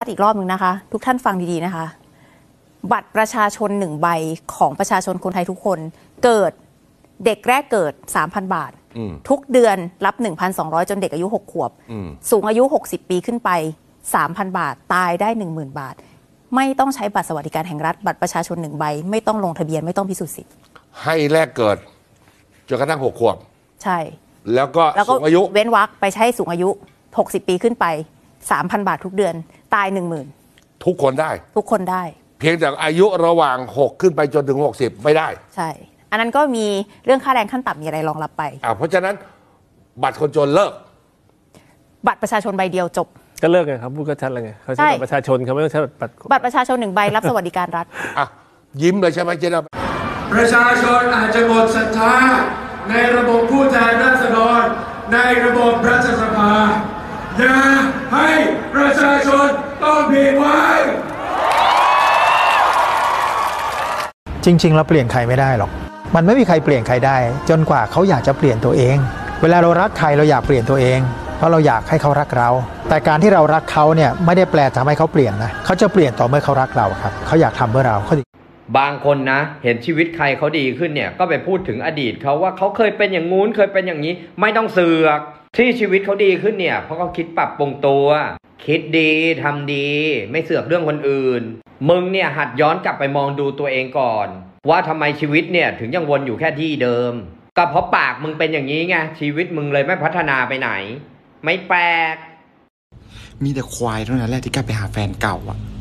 อีกรอบหนึ่งนะคะทุกท่านฟังดีๆนะคะบัตรประชาชน1ใบของประชาชนคนไทยทุกคนเกิดเด็กแรกเกิด 3,000 บาททุกเดือนรับ 1,200 จนเด็กอายุ6ขวบสูงอายุ60ปีขึ้นไป 3,000 บาทตายได้ 10,000 บาทไม่ต้องใช้บัตรสวัสดิการแห่งรัฐบัตรประชาชน1ใบไม่ต้องลงทะเบียนไม่ต้องพิสูจน์สิทธิ์ให้แรกเกิดจนกระทั่ง6ขวบใช่แล้วก็สูงอายุเว้นวรรคไปใช้สูงอายุ60ปีขึ้นไป 3,000 บาททุกเดือนตาย 10,000ทุกคนได้เพียงแต่อายุระหว่าง6ขึ้นไปจนถึง60ไม่ได้ใช่อันนั้นก็มีเรื่องค่าแรงขั้นต่ำมีอะไรรองรับไปเพราะฉะนั้นบัตรคนจนเลิกบัตรประชาชนใบเดียวจบก็เลิกไงครับพูดก็ชัดเลยไงเขาใช้บัตรประชาชนเขาไม่ต้องใช้บัตรประชาชน1ใบรับสวัสดิการรัฐยิ้มเลยใช่ไหมเจ๊ดาประชาชนอาจจะหมดศรัทธาในระบบผู้แทนราษฎรในระบบรัฐสภาอย่าให้ประชาชนต้องผิดหวังจริงๆเราเปลี่ยนใครไม่ได้หรอกมันไม่มีใครเปลี่ยนใครได้จนกว่าเขาอยากจะเปลี่ยนตัวเองเวลาเรารักใครเราอยากเปลี่ยนตัวเองเพราะเราอยากให้เขารักเราแต่การที่เรารักเขาเนี่ยไม่ได้แปลทำให้เขาเปลี่ยนนะเขาจะเปลี่ยนต่อเมื่อเขารักเราครับเขาอยากทำเพื่อเราบางคนนะเห็นชีวิตใครเขาดีขึ้นเนี่ยก็ไปพูดถึงอดีตเขาว่าเขาเคยเป็นอย่างงู้นเคยเป็นอย่างนี้ไม่ต้องเสือกที่ชีวิตเขาดีขึ้นเนี่ยเพราะเขาคิดปรับปรุงตัวคิดดีทำดีไม่เสือกเรื่องคนอื่นมึงเนี่ยหัดย้อนกลับไปมองดูตัวเองก่อนว่าทำไมชีวิตเนี่ยถึงยังวนอยู่แค่ที่เดิมก็เพราะปากมึงเป็นอย่างนี้ไงชีวิตมึงเลยไม่พัฒนาไปไหนไม่แปลกมีแต่ควายเท่านั้นแหละที่กลับไปหาแฟนเก่า